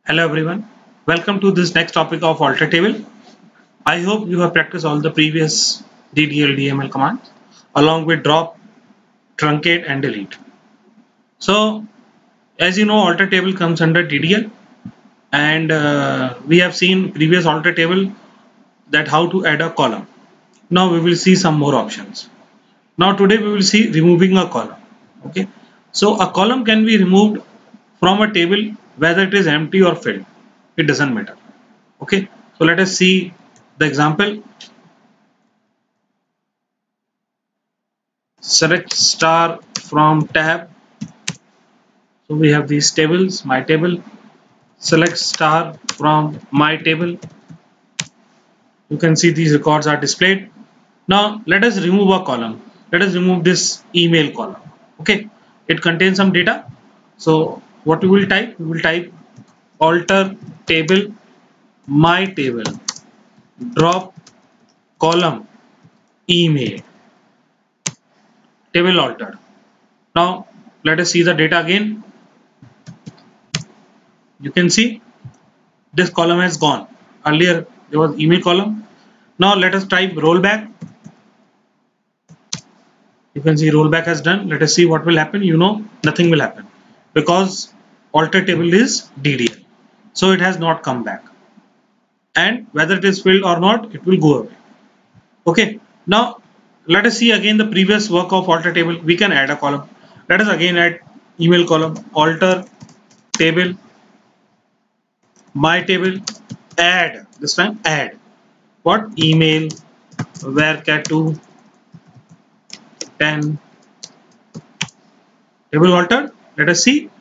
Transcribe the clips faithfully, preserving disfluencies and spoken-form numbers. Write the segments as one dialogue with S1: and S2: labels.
S1: Hello everyone, welcome to this next topic of alter table. I hope you have practiced all the previous D D L D M L commands along with drop, truncate and delete. So as you know, alter table comes under D D L, and uh, we have seen previous alter table that how to add a column. Now we will see some more options. Now today we will see removing a column. Okay, so a column can be removed from a table whether it is empty or filled. It doesn't matter. Okay, so let us see the example. Select star from tab. So we have these tables, my table. Select star from my table. You can see these records are displayed. Now let us remove a column. Let us remove this email column. Okay, it contains some data. So what we will type? We will type alter table my table drop column email table altered. Now let us see the data again. You can see this column has gone. Earlier there was email column. Now let us type rollback. You can see rollback has done. Let us see what will happen. You know, nothing will happen because alter table is D D L, so it has not come back, and whether it is filled or not, it will go away. Okay, now let us see again the previous work of alter table. We can add a column. Let us again add email column, alter table my table, add, this time add what? Email varchar two ten table altered. Let us see.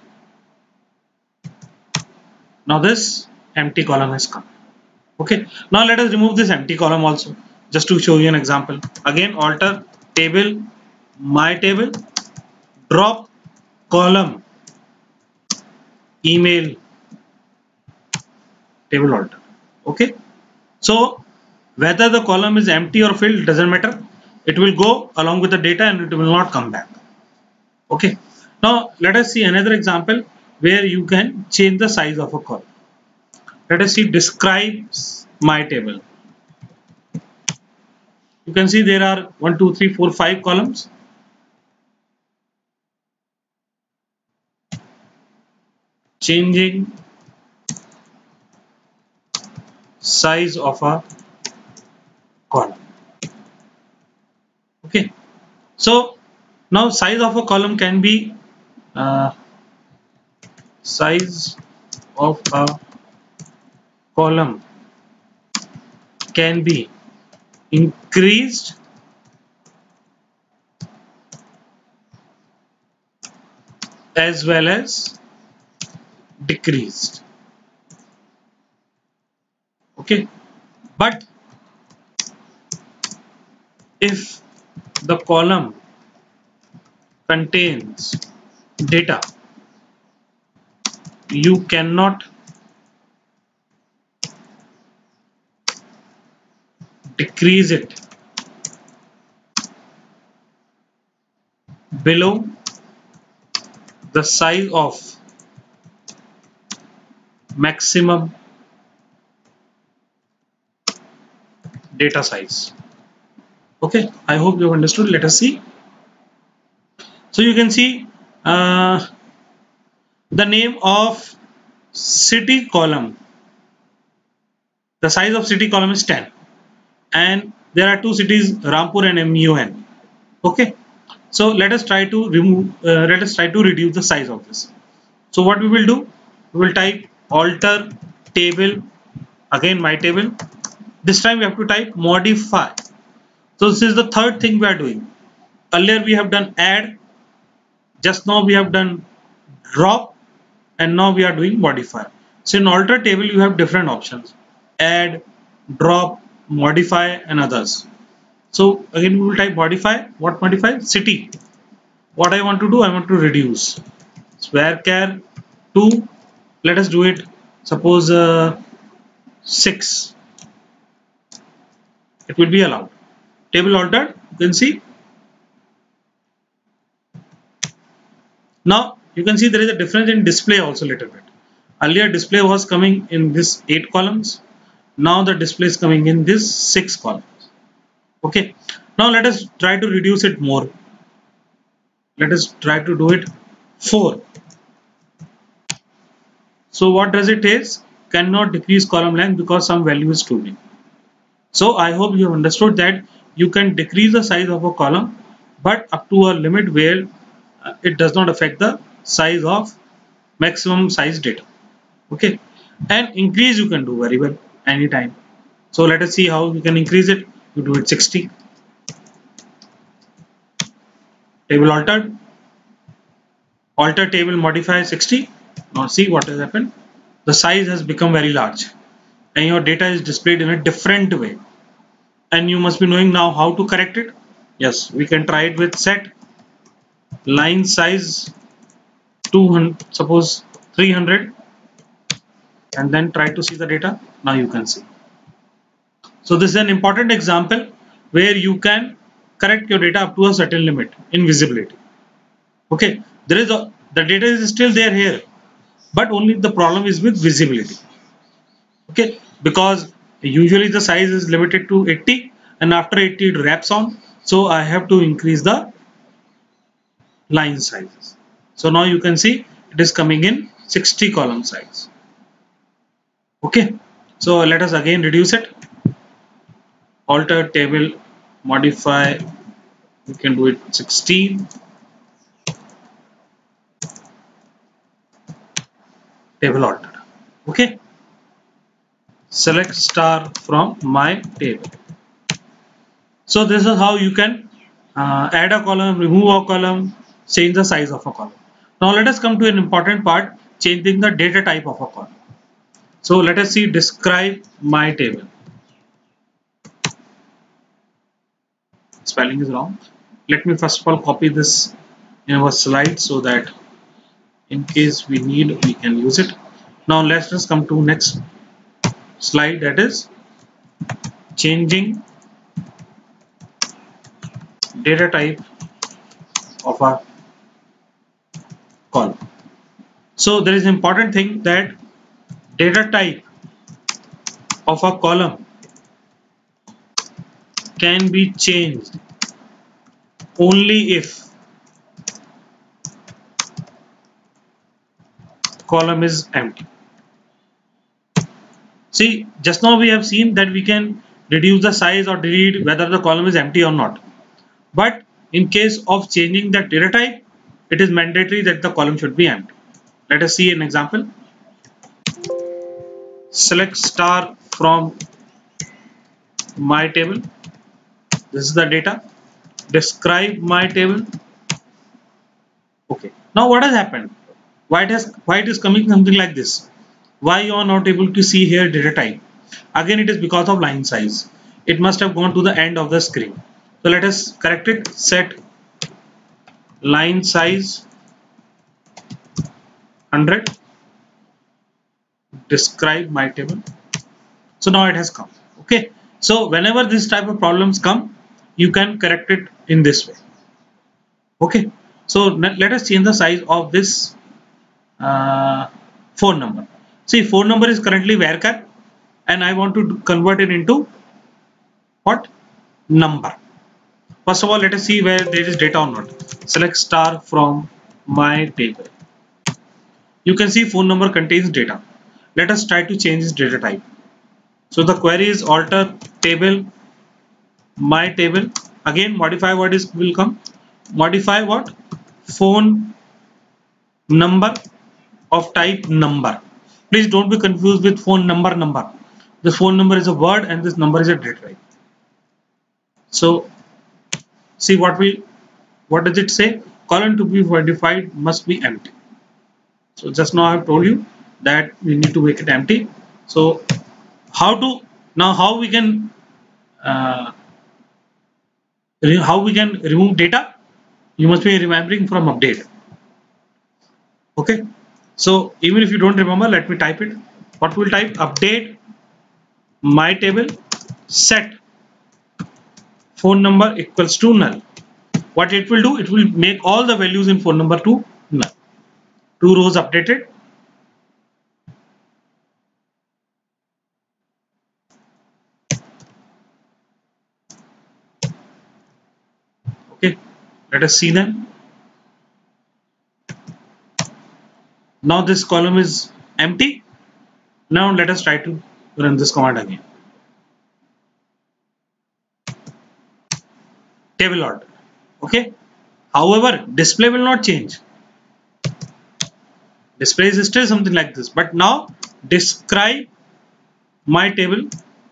S1: Now this empty column has come. Okay, now let us remove this empty column also, just to show you an example. Again, alter table my table drop column email table altered. Okay, so whether the column is empty or filled doesn't matter. It will go along with the data and it will not come back. Okay, now let us see another example where you can change the size of a column. Let us see describes my table. You can see there are one, two, three, four, five columns. Changing size of a column. Okay, so now size of a column can be uh, size of a column can be increased as well as decreased. Okay, but if the column contains data, you cannot decrease it below the size of maximum data size. Okay, I hope you have understood. Let us see. So you can see uh, the name of city column. The size of city column is ten, and there are two cities, Rampur and M U N. Okay, so let us try to remove. Uh, let us try to reduce the size of this. So what we will do? We will type alter table again my table. This time we have to type modify. So this is the third thing we are doing. Earlier we have done add, just now we have done drop, and now we are doing modify. So in alter table you have different options: add, drop, modify and others. So again we will type modify. What modify? City. What I want to do, I want to reduce. So varchar two, let us do it, suppose uh, six. It will be allowed. Table altered, you can see. Now you can see there is a difference in display also a little bit. Earlier display was coming in this eight columns. Now the display is coming in this six columns. Okay. Now let us try to reduce it more. Let us try to do it four. So what does it is? Cannot decrease column length because some value is too big. So I hope you have understood that you can decrease the size of a column, but up to a limit where uh, it does not affect the size of maximum size data. Okay, and increase you can do very well anytime. So let us see how we can increase it. You do it sixty. Table altered. Alter table modify sixty. Now see what has happened. The size has become very large and your data is displayed in a different way. And you must be knowing now how to correct it. Yes, we can try it with set line size two hundred, suppose three hundred, and then try to see the data. Now you can see. So this is an important example where you can correct your data up to a certain limit in visibility. Okay, there is a the data is still there here, but only the problem is with visibility. Okay, because usually the size is limited to eighty and after eighty it wraps on, so I have to increase the line sizes. So now you can see it is coming in sixty column size. Okay, so let us again reduce it. Alter table modify, we can do it sixteen. Table altered. Okay, select star from my table. So this is how you can uh, add a column, remove a column, change the size of a column. Now let us come to an important part, changing the data type of a column. So let us see describe my table. Spelling is wrong. Let me first of all copy this in our slide so that in case we need we can use it. Now let's just come to next slide, that is changing data type of a column. So there is an important thing that data type of a column can be changed only if column is empty. See, just now we have seen that we can reduce the size or delete whether the column is empty or not. But in case of changing the data type, it is mandatory that the column should be empty. Let us see an example. Select star from my table. This is the data. Describe my table. Okay. Now what has happened? Why it has why it is coming something like this? Why you are not able to see here data type? Again, it is because of line size. It must have gone to the end of the screen. So let us correct it. Set line size one hundred. Describe my table. So now it has come. Okay. So whenever this type of problems come, you can correct it in this way. Okay. So let us change the size of this uh, phone number. See, phone number is currently varchar and I want to convert it into what? Number. First of all, let us see where there is data or not. Select star from my table. You can see phone number contains data. Let us try to change this data type. So the query is alter table my table. Again, modify what is will come. Modify what? Phone number of type number. Please don't be confused with phone number number. This phone number is a word and this number is a data type. So see what we what does it say? Column to be modified must be empty. So just now I have told you that we need to make it empty. So how to now how we can uh, how we can remove data? You must be remembering from update. Okay. So even if you don't remember, let me type it. What will type? Update my table set phone number equals to null. What it will do? It will make all the values in phone number to null. Two rows updated. Let us see them. Now this column is empty. Now let us try to run this command again. Table order. Okay. However, display will not change. Display is still something like this, but now describe my table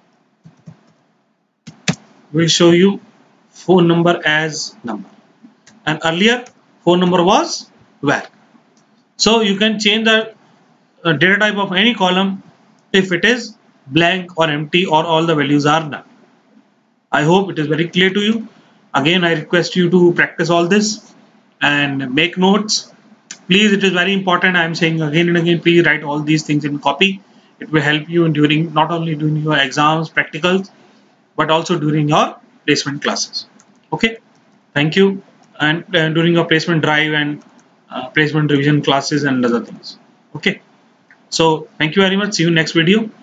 S1: will show you phone number as number, and earlier phone number was where. So you can change the uh, data type of any column if it is blank or empty or all the values are none. I hope it is very clear to you. Again, I request you to practice all this and make notes. Please, it is very important. I am saying again and again, please write all these things in copy. It will help you in during not only during your exams, practicals, but also during your placement classes. Okay, thank you. And uh, during your placement drive and uh, placement revision classes and other things. Okay, so thank you very much. See you next video.